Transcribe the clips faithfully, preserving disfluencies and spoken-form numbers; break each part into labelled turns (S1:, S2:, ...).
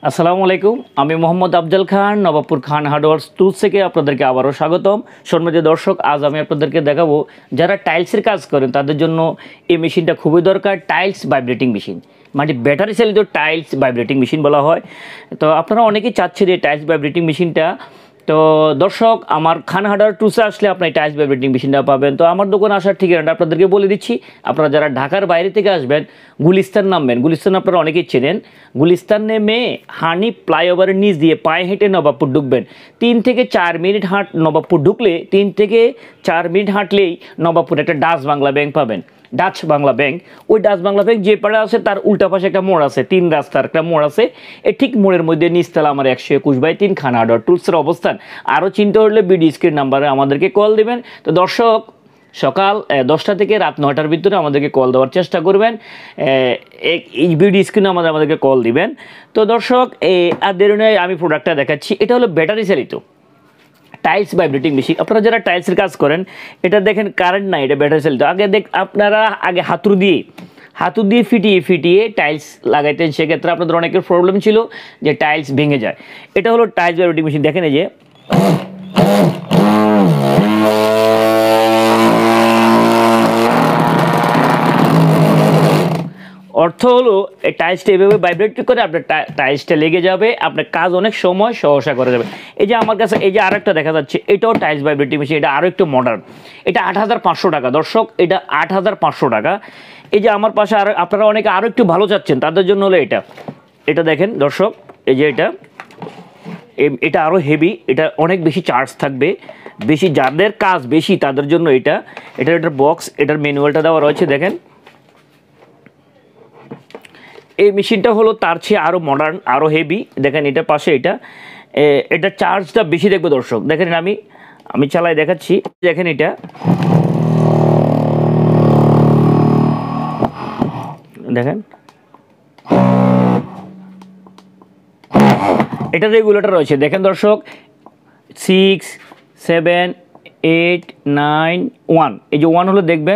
S1: আসসালামু আলাইকুম, আমি মোহাম্মদ আফজাল খান, নবাবপুর খান হার্ডওয়ার্স টুলস থেকে আপনাদেরকে আবারও স্বাগতম। সম্মানিত দর্শক, আজ আমি আপনাদেরকে দেখাবো যারা টাইলসের কাজ করেন তাদের জন্য এই মেশিনটা খুবই দরকার। টাইলস ভাইব্রেটিং মেশিন, মানে ব্যাটারি চালিত টাইলস ভাইব্রেটিং মেশিন বলা হয়। তো আপনারা অনেকেই চাচ্ছেন এই টাইলস ভাইব্রেটিং মেশিনটা। তো দর্শক, আমার খান হার্ডওয়ার টুলসে আসলে আপনি টাইলস ভাইব্রেটিং মেশিনটা পাবেন। তো আমার দোকানে আসার ঠিকানাটা আপনাদেরকে বলে দিচ্ছি। আপনারা যারা ঢাকার বাইরে থেকে আসবেন, গুলিস্তান নামবেন। গুলিস্তান আপনারা অনেকেই চেনেন। গুলিস্তান নেমে হানি ফ্লাইওভারের নিচ দিয়ে পায়ে হেঁটে নবাবপুর ঢুকবেন। তিন থেকে চার মিনিট হাঁট নবাবপুর ঢুকলে তিন থেকে চার মিনিট হাঁটলেই নবাবপুর একটা ডাচ বাংলা ব্যাংক পাবেন। ডাচ বাংলা ব্যাংক, ওই ডাচ বাংলা ব্যাংক যে পাড়ে আছে তার উল্টা পাশে একটা মোড় আছে, তিন রাস্তার একটা মোড় আছে। এই ঠিক মোড়ের মধ্যে নিচতলা আমার একশো একুশ বাই তিন খান হার্ডওয়ার টুলসের অবস্থান। আরও চিন্তা করলে বিডি স্ক্রিন নাম্বারে আমাদেরকে কল দেবেন। তো দর্শক, সকাল দশটা থেকে রাত নয়টার ভিতরে আমাদেরকে কল দেওয়ার চেষ্টা করবেন। এই বিডি স্ক্রিনে আমাদের আমাদেরকে কল দিবেন। তো দর্শক, আর দেরি নয়, আমি প্রোডাক্টটা দেখাচ্ছি। এটা হলো ব্যাটারি চালিত টাইলস ভাইব্রেটিং মেশিন। আপনারা যারা টাইলসের কাজ করেন, এটা দেখেন কারেন্ট নাই, এটা ব্যাটারি চালিত। আগে দেখ আপনারা আগে হাতুড়ি দিয়ে হাতুড়ি দিয়ে ফিটিয়ে ফিটিয়ে টাইলস লাগাইতেন। সেক্ষেত্রে আপনাদের অনেকের প্রবলেম ছিল যে টাইলস ভেঙে যায়। এটা হলো টাইলস ভাইব্রেটিং মেশিন। দেখেন এই যে অর্থ হলো এই টাইলসটা এভাবে ভাইব্রেট করে আপনার টাইলসটা লেগে যাবে, আপনার কাজ অনেক সময় সহসা করে যাবে। এই যে আমার কাছে এই যে আরেকটা দেখা যাচ্ছে, এটাও টাইলস ভাইব্রেটিং মেশিন। এটা আরও একটু মডার্ন। এটা আট হাজার পাঁচশো টাকা। দর্শক, এটা আট হাজার পাঁচশো টাকা। এই যে আমার পাশে আর আপনারা অনেকে আরও একটু ভালো চাচ্ছেন, তাদের জন্য হলো এটা। এটা দেখেন দর্শক, এই যে এটা এটা আরও হেভি, এটা অনেক বেশি চার্জ থাকবে, বেশি যাদের কাজ বেশি তাদের জন্য এটা। এটার এটার বক্স, এটার ম্যানুয়ালটা দেওয়া রয়েছে। দেখেন এই মেশিনটা হলো তার চেয়ে আরও মডার্ন, আরও হেভি। দেখেন এটার পাশে এটা এটা চার্জটা বেশি দেখবে দর্শক। দেখেন আমি আমি চালাই দেখাচ্ছি। দেখেন এটা দেখেন, এটা রেগুলেটর রয়েছে। দেখেন দর্শক, six seven eight nine one, এই যে ওয়ান হলো দেখবেন,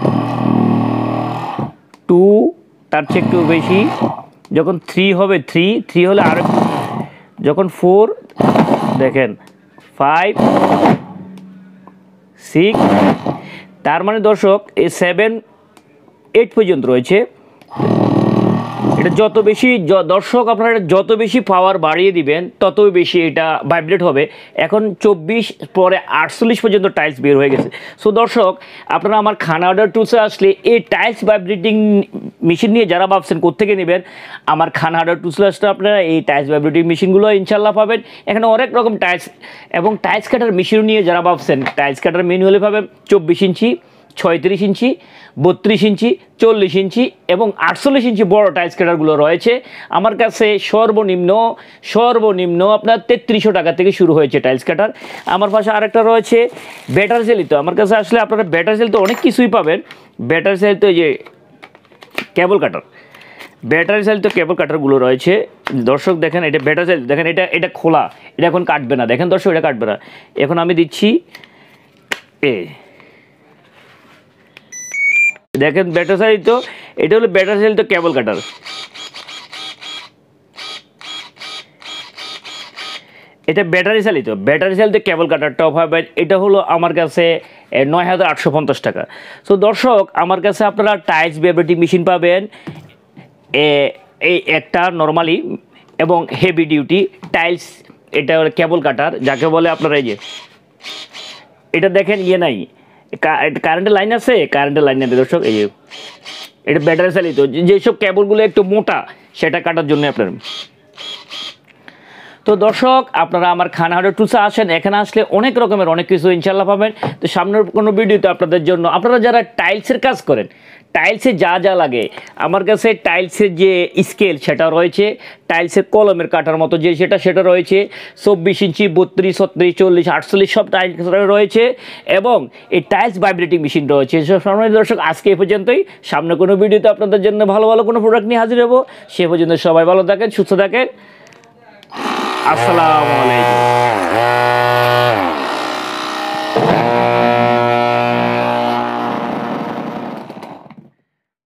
S1: টু তার চেয়ে একটু বেশি, যখন থ্রি হবে থ্রি থ্রি হলে আরও, যখন ফোর দেখেন, ফাইভ সিক্স, তার মানে দর্শক এই সেভেন এইট পর্যন্ত রয়েছে। এটা যত বেশি দর্শক আপনারা যত বেশি পাওয়ার বাড়িয়ে দিবেন ততই বেশি এটা ভাইব্রেট হবে। এখন চব্বিশ পরে আটচল্লিশ পর্যন্ত টাইলস বের হয়ে গেছে। সো দর্শক, আপনারা আমার খান হার্ডওয়ার টুলসে আসলে এই টাইলস ভাইব্রেটিং মেশিন নিয়ে যারা ভাবছেন কোত্থেকে নেবেন, আমার খান হার্ডওয়ার টুলসে আসলে আপনারা এই টাইলস ভাইব্রেটিং মেশিনগুলো ইনশাল্লাহ পাবেন। এখানে অনেক রকম টাইলস এবং টাইলস কাটার মেশিন নিয়ে যারা ভাবছেন, টাইলস কাটার ম্যানুয়ালি পাবেন চব্বিশ ইঞ্চি, ছয়ত্রিশ ইঞ্চি, বত্রিশ ইঞ্চি, চল্লিশ ইঞ্চি এবং আটচল্লিশ ইঞ্চি বড় টাইলস কাটারগুলো রয়েছে আমার কাছে। সর্বনিম্ন সর্বনিম্ন আপনার তেত্রিশশো টাকা থেকে শুরু হয়েছে টাইলস কাটার। আমার পাশে আরেকটা রয়েছে ব্যাটারি চালিত। আমার কাছে আসলে আপনারা ব্যাটারি চালিত অনেক কিছুই পাবেন। ব্যাটারি চালিত যে কেবল কাটার, ব্যাটারি চালিত কেবল কাটারগুলো রয়েছে দর্শক। দেখেন এটা ব্যাটারি চালিত। দেখেন এটা এটা খোলা, এটা এখন কাটবে না। দেখেন দর্শক, এটা কাটবে না। এখন আমি দিচ্ছি এ, দেখেন ব্যাটারি চালিত। এটা হলো ব্যাটারি চালিত কেবল কাটার। এটা ব্যাটারি চালিত ব্যাটারি চালিত কেবল কাটারটা পাবেন। এটা হলো আমার কাছে নয় হাজার আটশো পঞ্চাশ টাকা। সো দর্শক, আমার কাছে আপনারা টাইলস ভাইব্রেটিং মেশিন পাবেন এই একটা নর্মালি এবং হেভি ডিউটি টাইলস। এটা কেবল কাটার যাকে বলে আপনারা, এই যে এটা দেখেন ইয়ে নাই, কারেন্টের লাইন আছে, কারেন্টের লাইন নেবে দর্শক। এই যে এটা ব্যাটারি চালিত, যেসব কেবলগুলো একটু মোটা সেটা কাটার জন্য আপনার। তো দর্শক, আপনারা আমার খান হার্ডওয়ার টুলসে আসেন, এখানে আসলে অনেক রকমের অনেক কিছু ইনশাল্লাহ পাবেন। তো সামনের কোনো ভিডিওতে আপনাদের জন্য, আপনারা যারা টাইলসের কাজ করেন, টাইলসে যা যা লাগে আমার কাছে টাইলসের যে স্কেল সেটা রয়েছে, টাইলসের কলমের কাটার মতো যে সেটা সেটা রয়েছে, চব্বিশ ইঞ্চি, বত্রিশ, ছত্রিশ, চল্লিশ, আটচল্লিশ সব টাইলস রয়েছে এবং এই টাইলস ভাইব্রেটিং মেশিন রয়েছে। সম্মানিত দর্শক, আজকে এ পর্যন্তই। সামনে কোনো ভিডিওতে আপনাদের জন্য ভালো ভালো কোনো প্রোডাক্ট নিয়ে হাজির হবো। সে পর্যন্ত সবাই ভালো থাকেন, সুস্থ থাকেন। আসসালামু আলাইকুম।